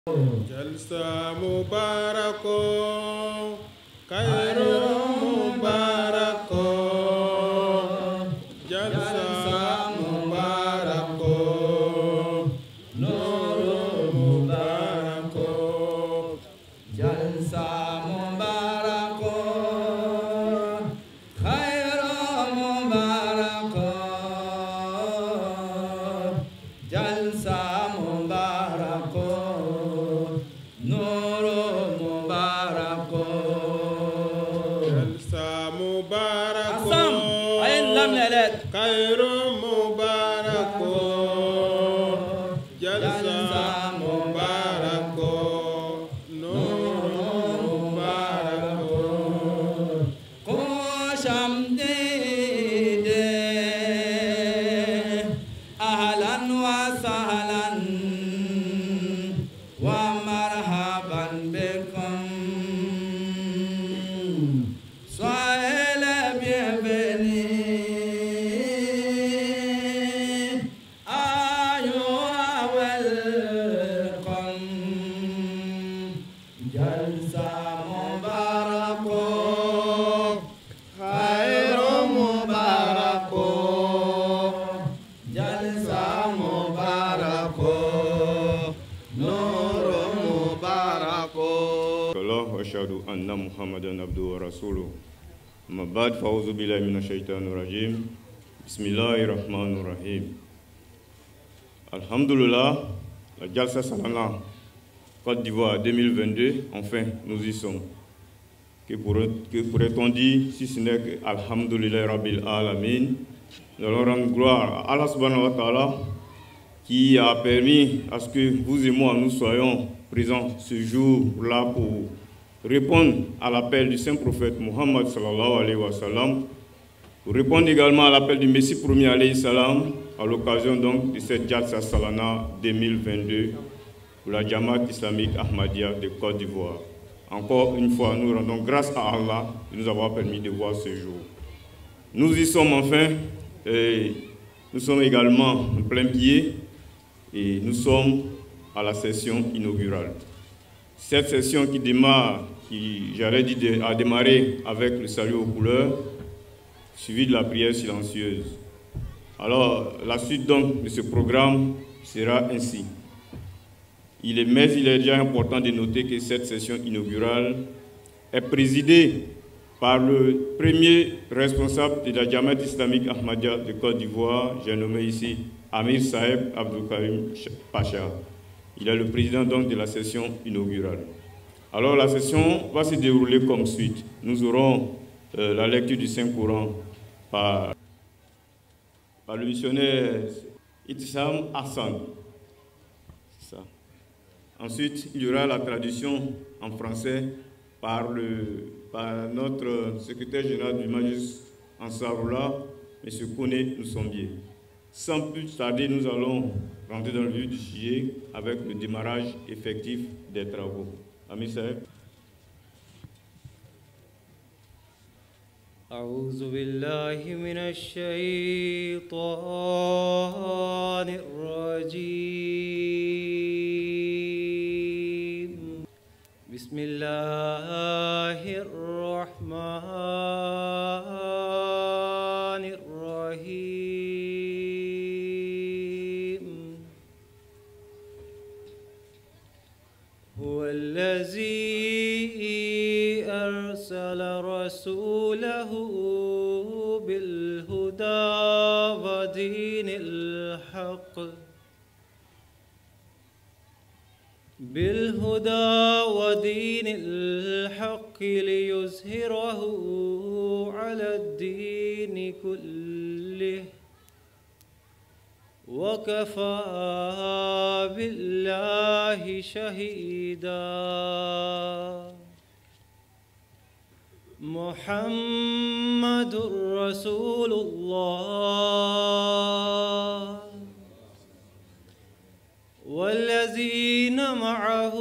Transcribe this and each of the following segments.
Jalsa Mubarako, Cairo Mubarako, Jalsa Mubarako, Nuru Mubarako, Jalsa Mubarako, Cairo Mubarako, Jalsa Mubarako. Cairo Mubarako, Jalsa Mubarako, Nuru Mubarako. Kosham dede, ahlan wa sahlan, wa marhaban bikum. Soyez les bienvenus. أشهد أن محمدًا عبده ورسوله أما بعد فأعوذ بالله من الشيطان الرجيم بسم الله الرحمن الرحيم Alhamdulillah, la Jalsa Salana Côte d'Ivoire 2022, enfin nous y sommes. Que pourrait-on dire si ce n'est que Alhamdulillah Rabbil Alamin. Nous allons rendre gloire à Allah subhanahu wa ta'ala qui a permis à ce que vous et moi nous soyons présents ce jour-là pour répondre à l'appel du saint prophète Muhammad sallallahu alayhi wa sallam, pour répondre également à l'appel du Messie premier alayhi salam, à l'occasion donc de cette Jalsa Salana 2022 pour la Jamaat islamique Ahmadiyya de Côte d'Ivoire. Encore une fois, nous rendons grâce à Allah de nous avoir permis de voir ce jour. Nous y sommes enfin, et nous sommes également en plein pied et nous sommes à la session inaugurale. Cette session qui démarre, j'allais dire, a démarré avec le salut aux couleurs, suivi de la prière silencieuse. Alors, la suite donc de ce programme sera ainsi. Mais il est déjà important de noter que cette session inaugurale est présidée par le premier responsable de la Jamaat islamique Ahmadiyya de Côte d'Ivoire, j'ai nommé ici Amir Saeb Abdou Karim Pacha. Il est le président donc de la session inaugurale. Alors la session va se dérouler comme suite. Nous aurons la lecture du Saint-Coran par le missionnaire Itissam Hassan. Ça. Ensuite, il y aura la traduction en français par notre secrétaire général du Majlis Ansarullah, M. Kone Nsombie. Sans plus tarder, nous allons rentrer dans le vif du sujet avec le démarrage effectif des travaux. Ami Saeb. أعوذ بالله من الشيطان الرجيم بسم الله الرحمن الرحيم هو الذي أرسل رسوله بالهدى ودين الحق ليظهره على الدين كله وكفى بالله شهيدا محمد رسول الله والذين معه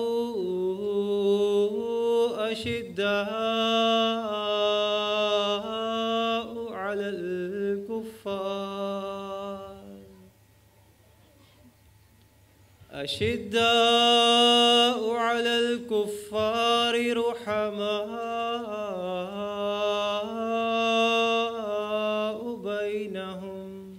أشداء على الكفار أشداء على الكفار رحماء بينهم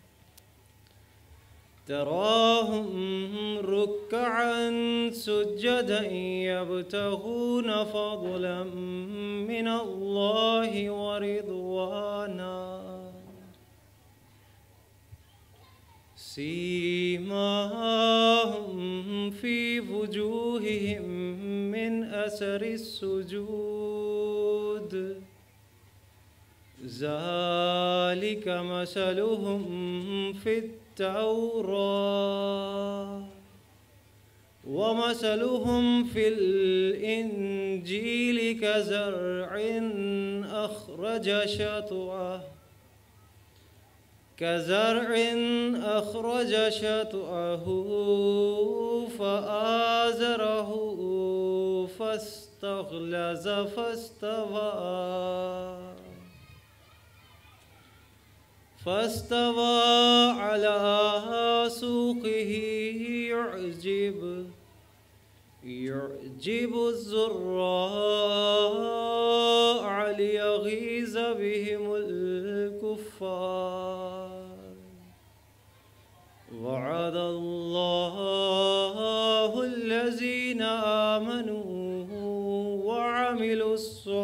تراهم ركعا سجدا يبتغون فضلا من الله ورضوانا سيماهم في وجوههم من أثر السجود ذلك مثلهم في التوراة ومثلهم في الإنجيل كزرع أخرج شطأه فآزره فاستغلظ فاستوى على سوقه يعجب الزراع ليغيظ بهم الكفار وعد الله الذين آمنوا وعملوا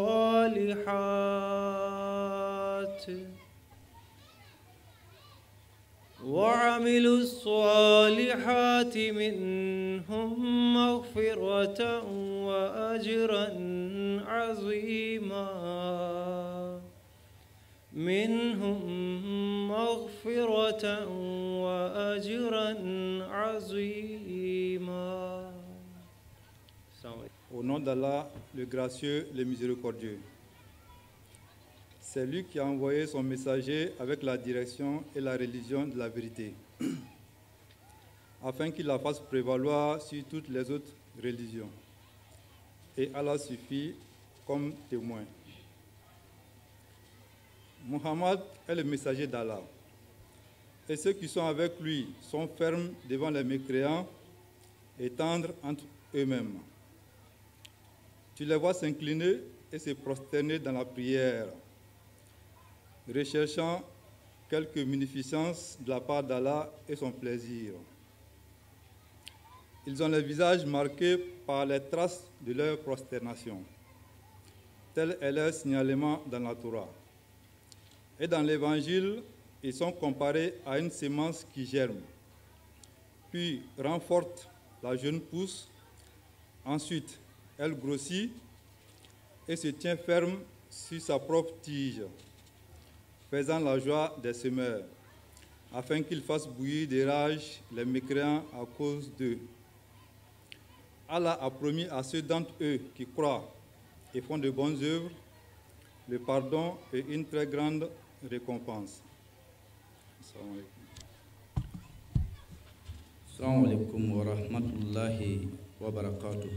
الصالحات منهم مغفرة وأجرا عظيما Au nom d'Allah, le gracieux, le miséricordieux. C'est lui qui a envoyé son messager avec la direction et la religion de la vérité, afin qu'il la fasse prévaloir sur toutes les autres religions. Et Allah suffit comme témoin. Muhammad est le messager d'Allah. Et ceux qui sont avec lui sont fermes devant les mécréants et tendres entre eux-mêmes. Tu les vois s'incliner et se prosterner dans la prière, recherchant quelque munificence de la part d'Allah et son plaisir. Ils ont les visages marqués par les traces de leur prosternation. Tel est leur signalement dans la Torah. Et dans l'Évangile, ils sont comparés à une semence qui germe, puis renforce la jeune pousse, ensuite elle grossit et se tient ferme sur sa propre tige, faisant la joie des semeurs, afin qu'ils fassent bouillir de rage les mécréants à cause d'eux. Allah a promis à ceux d'entre eux qui croient et font de bonnes œuvres le pardon et une très grande récompense. Assalamu alaikum wa rahmatullahi wa barakatuh.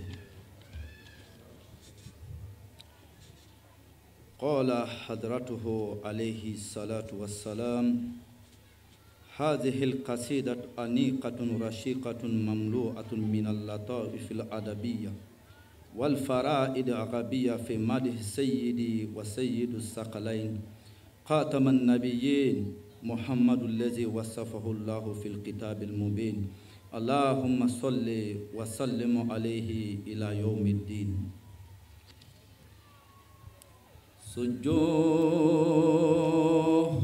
قال حضرته عليه الصلاة والسلام: هذه القصيدة أنيقة رشيقة مملوءة من اللطائف الأدبية والفرائد العربية في مدح سيدي وسيد الثقلين خاتم النبيين محمد الذي وصفه الله في الكتاب المبين. اللهم صل وسلم عليه إلى يوم الدين. سجوه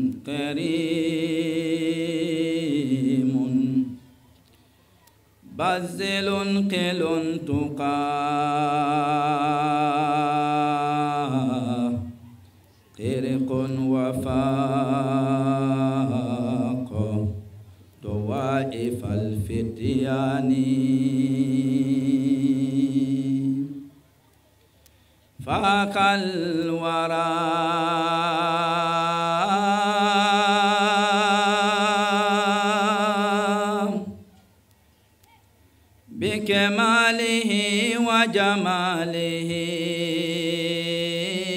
كريم بذل قل تقى طرق وفاق طوائف الفتيان فاق الورى بكماله وجماله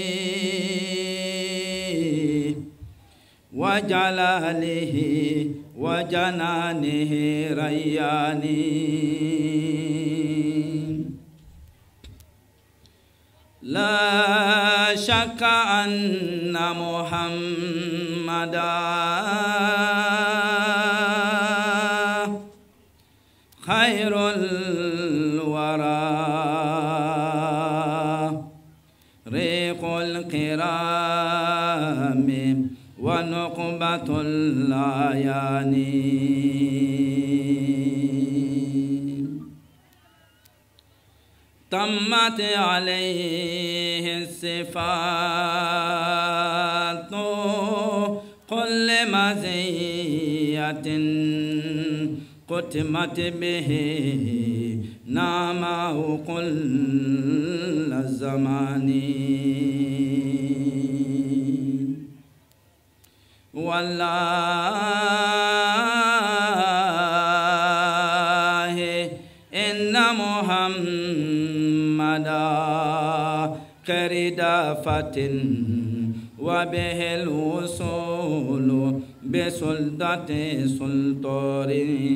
وجلاله وجنانه ريان لا شك أن محمدا خير الورى ريق الكرام ونقبة الأعيان تمت عليه الصفات كل مزية قتمت به نعمه كل الزمان والله إن محمدا كردافة وبه الوصول بسلطة سلطان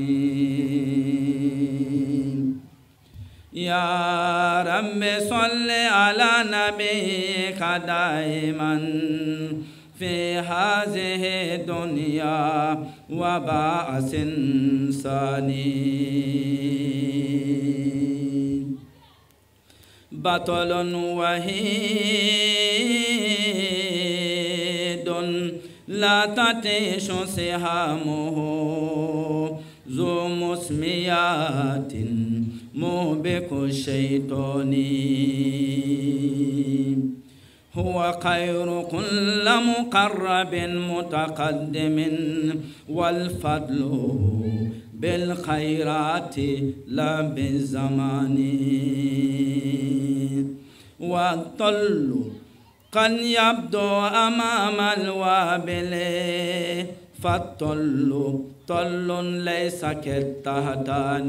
يا رب صل على نبيك دائما في هذه الدنيا وبعث ثاني بطل وحيد لا تطيش سهامه ذو مسميات موبك الشيطان هو خير كل مقرب متقدم والفضل بالخيرات لا بالزمان والطل قد يبدو أمام الوابل فالطل طل ليس كالتهتان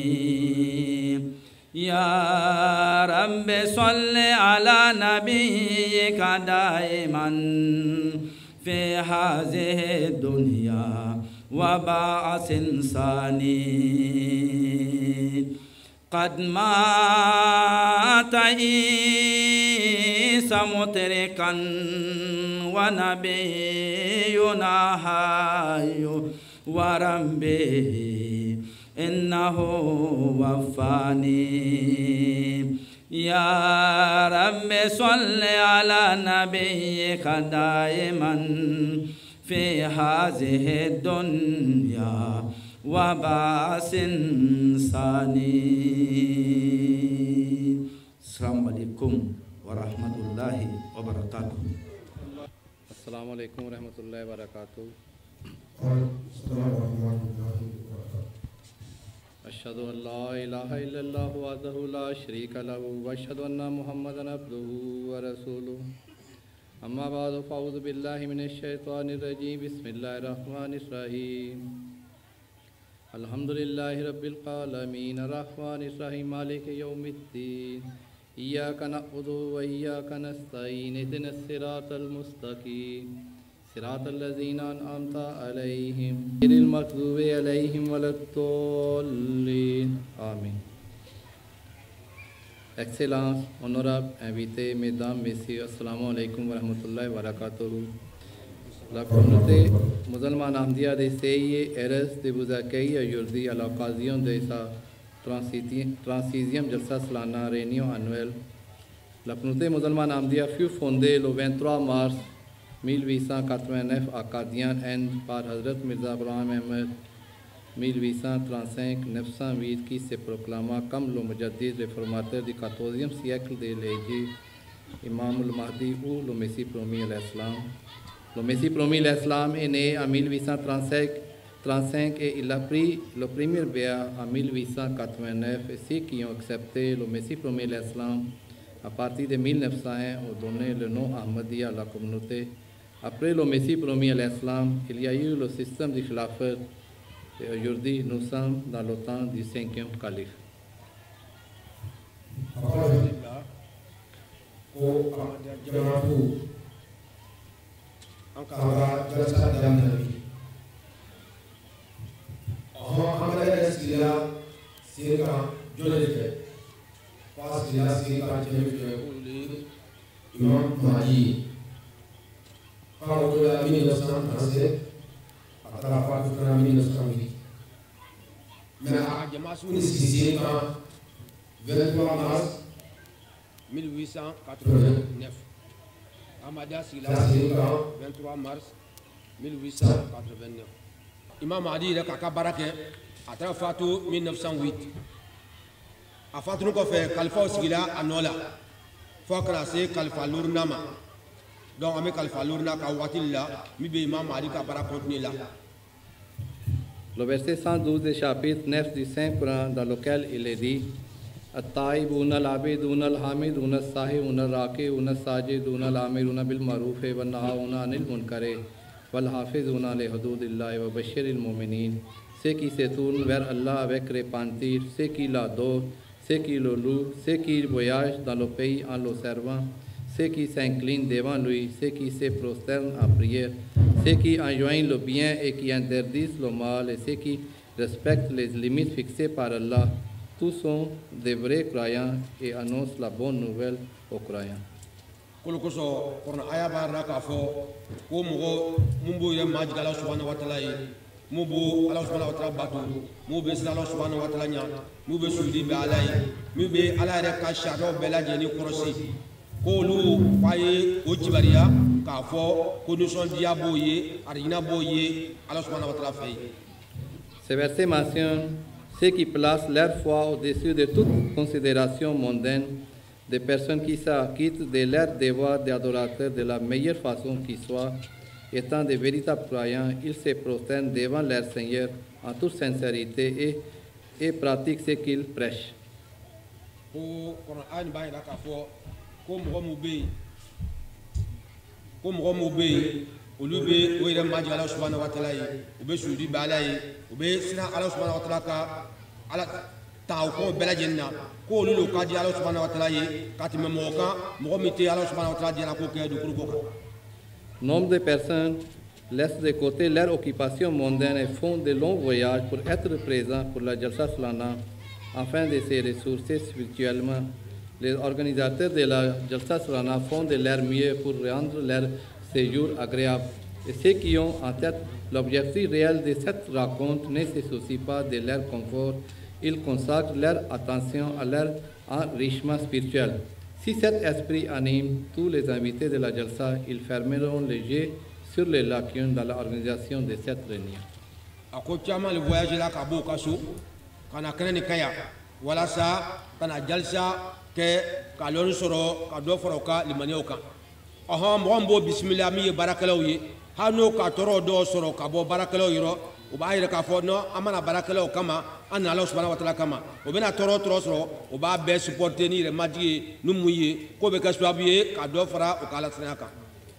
يا رب صل على نبيك دائما في هذه الدنيا وبعث ثاني قد مات عيسى متركا ونبينا حي وربه إنه وفاني يا رب صل على نبيك دائما في هذه الدنيا وبعث ثاني السلام عليكم ورحمة الله وبركاته السلام عليكم ورحمة الله وبركاته أشهد أن لا إله إلا الله وحده لا شريك له وأشهد أن محمدا عبده ورسوله أما بعد فأعوذ بالله من الشيطان الرجيم بسم الله الرحمن الرحيم الحمد لله رب العالمين الرحمن الرحيم مالك يوم الدين إياك نعبد وإياك نستعين اهدنا الصراط المستقيم صراط الذين أنعمت عليهم غير المغضوب عليهم ولا الضالين آمين. Excellences, honorables invités, mesdames, messieurs, assalamu alaikum wa rahmatullahi wa barakatuh. La communauté musulmane ahmadiyya de CIE RS de vous accueille aujourd'hui à l'occasion de sa 36e Jalsa Salana réunion annuelle. La communauté musulmane ahmadiyya fut fondée le 23 mars 1889 à Qadian, Inde, par Hazrat Mirza Ghulam Ahmad 1835-908 qui se proclama comme le Mujaddid réformateur du 14e siècle de l'Hégire, Imam al-Mahdi ou le Messie promis à l'Islam. Le Messie promis à l'Islam est né en 1835 et il a pris le premier béat en 1889 et ceux qui ont accepté le Messie promis à l'Islam à partir de 1901 ont donné le nom Ahmadiyya à la communauté. Après le Messie promis à l'Islam, il y a eu le système du Khilafat. Et aujourd'hui, nous sommes dans le temps du 5e calife. Imam Mahdi. Quand on a 1937, à Tarafat, on a 1908. Mais à Djamasouni, c'est quand 23 mars 1889. Amada Sila, c'est quand 23 mars 1889. Imam Mahdi, il a Kaka Barake, à Tarafat, 1908. A Fatou fait Khalifa Sila à Nola. Faut classer Khalifa Lournama. Donc, on met Khalifa Lourna Kawatilla, Mibe Imam Ali Kabara continue là. Le verset 112 du chapitre 9 du Saint-Coran, dans lequel il est dit الطائبون العابدون الحامدون الساهون الراكعون الساجدون الآمرون بالمعروف والناهون عن المنكر والحافظون لحدود الله وبشر المؤمنين. Ceux qui se tournent vers Allah avec repentir, ceux qui l'adorent, ceux qui le louent, ceux qui voyagent dans le pays en le servant, ceux qui s'inclinent devant lui, ceux qui se prosternent en prière, ceux qui enjoignent le bien et qui interdisent le mal, et ceux qui respectent les limites fixées par Allah. Tous sont des vrais croyants et annoncent la bonne nouvelle aux croyants. Mubu Allah subhanahu wa ta'ala batu mube Allah subhanahu wa ta'ala nya mube sudi be alai mube ala re ka shado bela jeni korosi ko lu paye o jibaria ka fo condition diabo ye arina boye Allah subhanahu wa ta'ala fait. Ce verset mentionne ceux qui placent leur foi au-dessus de toute considération mondaine, des personnes qui s'acquittent de leur devoir d'adorateur de la meilleure façon qui soit. Étant des véritables croyants, ils se prosternent devant leur Seigneur en toute sincérité et pratiquent ce qu'ils prêchent. Nombre de personnes laissent de côté leur occupation mondaine et font de longs voyages pour être présents pour la Jalsa Salana afin de se ressourcer spirituellement. Les organisateurs de la Jalsa Salana font de leur mieux pour rendre leur séjour agréable. Et ceux qui ont en tête l'objectif réel de cette rencontre ne se soucient pas de leur confort. Ils consacrent leur attention à leur enrichissement spirituel. Si cet esprit anime tous les invités de la Jalsa, ils fermeront les yeux sur les lacunes dans l'organisation de cette réunion. Akotiama le voyage là kabo kaso kana kana kaya wala sa kana Jalsa ke kalon soro kado foroka limanioka aha mo bismillah mi barakalaw ye hano ka toro do soro kabo barakalaw yiro uba ira ka fo no amana barakalaw kama ana Allah subhanahu wa ta'ala kama obena toro soro uba be supporter ni re madi numuye ko be kaswa biye ka do fara o kala sanaka.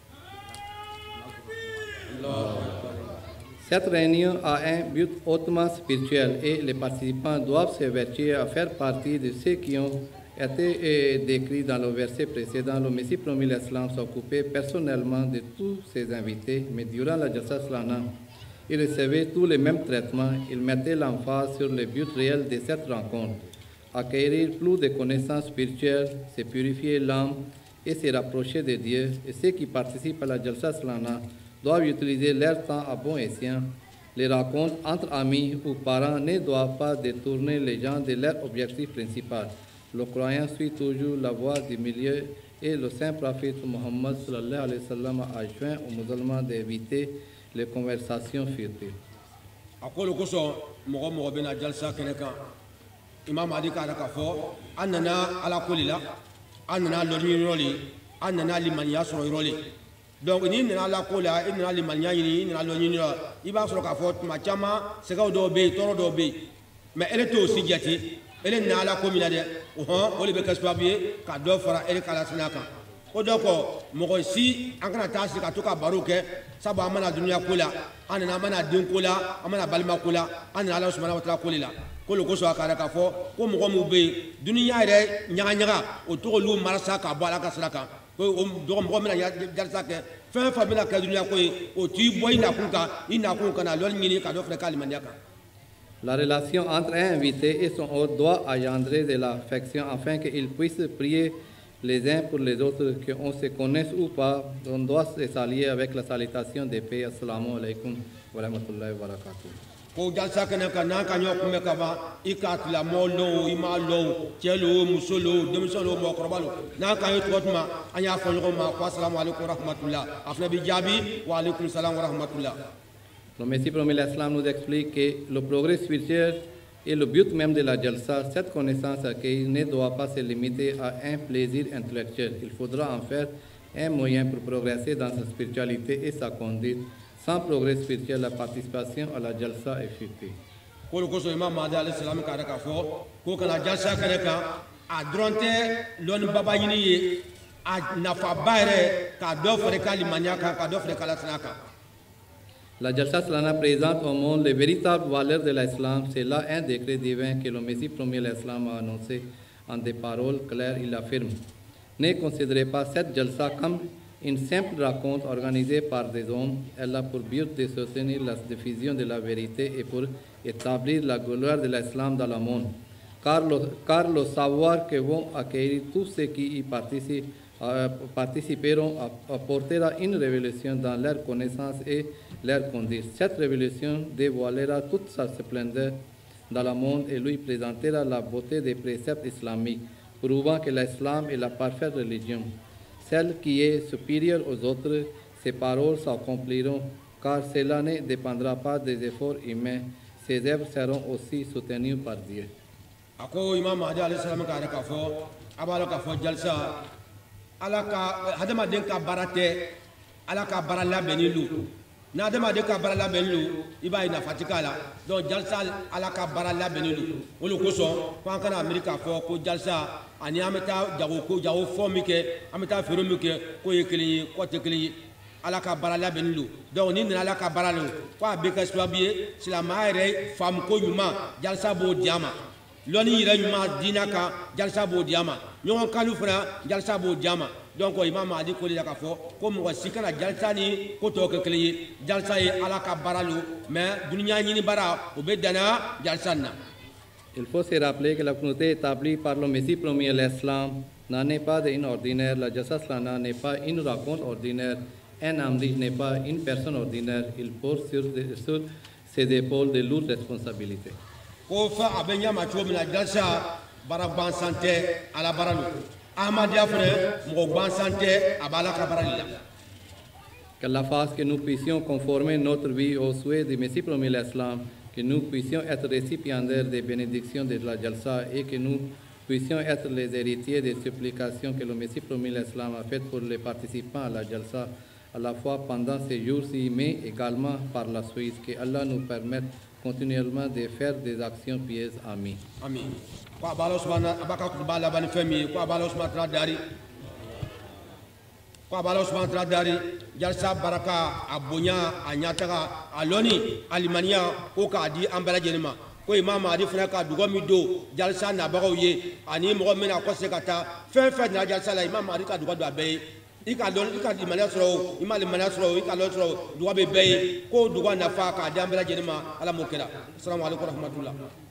Cette réunion a un but hautement spirituel et les participants doivent se vertuer à faire partie de ceux qui ont été décrits dans le verset précédent. Le Messie promis l'Islam s'occupait personnellement de tous ses invités, mais durant la Jalsa Salana, il recevait tous les mêmes traitements. Il mettait l'emphase sur le but réel de cette rencontre. Acquérir plus de connaissances spirituelles, se purifier l'âme et se rapprocher de Dieu. Et ceux qui participent à la Jalsa Salana doivent utiliser leur temps à bon escient. Les rencontres entre amis ou parents ne doivent pas détourner les gens de leur objectif principal. Le croyant suit toujours la voie du milieu et le saint prophète Mohammed sallallahu alayhi wa sallam a joint aux musulmans d'éviter les conversations furtives. Akolo koso mogo bena Jalsa keneka Imam Mahdi ka fo annana ala kulila annana lori roli annana limaniya soro roli. Donc ni nana la kola ni nana limaniya ni nana lori ni iba soro ka fo ma chama sega do be toro do be mais elle to aussi jati elle na la komina de o le be kasba biye ka do fara elle kala sinaka ko doko mogo si an kana tasi ka to ka baruke sabu amana dunya kola anana amana din kola amana balma kola anana Allah subhanahu wa ta'ala kolila ko lo ko so akara ka fo ko mogo mu be dunya re nyaga o to lu marasa ka bala ka siraka ko do mogo mina Jalsa ke fa mina ka dunya ko o ti boy na kunka ina kunka na lol ngini ka do fre kalimaniaka. La relation entre un invité et son hôte doit engendrer de l'affection afin qu'ils puissent prier les uns pour les autres, qu'on se connaisse ou pas. On doit se saluer avec la salutation de paix. Assalamu alaikum wa rahmatullahi wa barakatuh. Ko jalsa kene ka nan ka ñoo kumbe ka ba i ka tila moo low i maa low cɛ lo muso lo denmisɛn lo mɔgɔkɔrɔba lo n'an ka ye tɔgɔ tuma an y'a fɔ ɲɔgɔn ma ko asalamu aleykum wa rahmatullah a fana bi jaabi wa aleykum salam wa rahmatullah. Le Messie promis l'Islam nous explique que le progrès spirituel est le but même de la jalsa. Cette connaissance acquise ne doit pas se limiter à un plaisir intellectuel. Il faudra en faire un moyen pour progresser dans sa spiritualité et sa conduite. Sans progrès spirituel, la participation à la jalsa est futile. Ko le koso imam Mahdi alayhi salam ka ka fɔ ko kana jalsa kɛnɛ kan a dɔrɔn tɛ lɔnni baba ɲini ye a nafaba yɛrɛ ka dɔ fara ka limaniya kan ka dɔ fara ka lasina kan. La Jalsa Salana présente au monde les véritables valeurs de l'islam. C'est là un décret divin que le Messie premier l'islam a annoncé en des paroles claires. Il affirme: ne considérez pas cette Jalsa comme une simple raconte organisée par des hommes. Elle a pour but de soutenir la diffusion de la vérité et pour établir la gloire de l'islam dans le monde. Car le savoir que vont acquérir tous ceux qui y participeront apportera une révélation dans leur connaissance et leur conduite. Cette révélation dévoilera toute sa splendeur dans le monde et lui présentera la beauté des préceptes islamiques, prouvant que l'islam est la parfaite religion, celle qui est supérieure aux autres. Ces paroles s'accompliront, car cela ne dépendra pas des efforts humains. Ces œuvres seront aussi soutenues par Dieu. Ako imam Mahdi alayhi salam ka ka fɔ a b'a dɔn k'a fɔ jalsa ala ka hadamaden ka baara tɛ ala ka baara labɛnni lo ni hadamaden ka baara labɛnni lo i b'a ye nafa ti k'a la donc jalsa ala ka baara labɛnni lo o de kosɔn ko an kana miiri k'a fɔ ko jalsa ani an bɛ taa jago fɔ min kɛ an bɛ taa feere min kɛ k'o ye kelen ye k'o tɛ kelen ye ala ka baara labɛnni lo donc ni nana ala ka baara lo ko a bɛ kɛ sababu ye silamɛya yɛrɛ faamu ko ɲuman jalsa b'o di a ma. Lɔni yɛrɛ ɲuman diinɛ kan jalsa b'o di a ma ɲɔgɔn kanu fana jalsa b'o di a ma donc imam Mahdi ko de la k'a fɔ ko mɔgɔ si kana jalsa ni ko tɔw kɛ kelen ye jalsa ye ala ka baara lo mais duniya ɲini baara o bɛ danna jalsa na. Il faut se rappeler que la communauté établie par le Messie premier l'islam n'en est pas une ordinaire. La Jalsa Salana n'est pas une raconte ordinaire. Un amdi n'est pas une personne ordinaire. Il porte sur ses épaules de lourdes responsabilités. Ko fa a bɛ ɲama cogo min na jalsa baara gansan tɛ ala baara lo ahmadiyya fana mɔgɔ gansan tɛ a b'a la ka baara de la. Qu'Allah fasse que nous puissions conformer notre vie au souhait du Messie premier l'islam, que nous puissions être récipiendaires des bénédictions de la Jalsa et que nous puissions être les héritiers des supplications que le Messie premier l'islam a faites pour les participants à la Jalsa, à la fois pendant ces jours-ci, mais également par la suite. Que Allah nous permette continuellement de faire des actions pieuses. Amin. Amin. Ko a b'a la subahana a b'a ka kutuba laban ni fɛn min ye ko a b'a la subahana taala dari ko a b'a la subahana taala dari jalsa baraka a bonya a ɲataga a lɔnni a limaniya ko k'a di an bɛɛ lajɛlen ma ko imam Mahdi fana ka dugawu min don jalsa nabagaw ye ani mɔgɔ min bɛna kɔsegin ka taa fɛn fɛn nana jalsa la imam Mahdi ka dugawu don a bɛɛ ye. I ka limaniya sɔrɔ o i ma limaniya sɔrɔ o i ka lɔn sɔrɔ o dugawu bɛ bɛɛ ye ko dugawu nafa k'a di an bɛɛ lajɛlen ma ala m'o kɛra. Assalamu alaikum wa rahmatullah.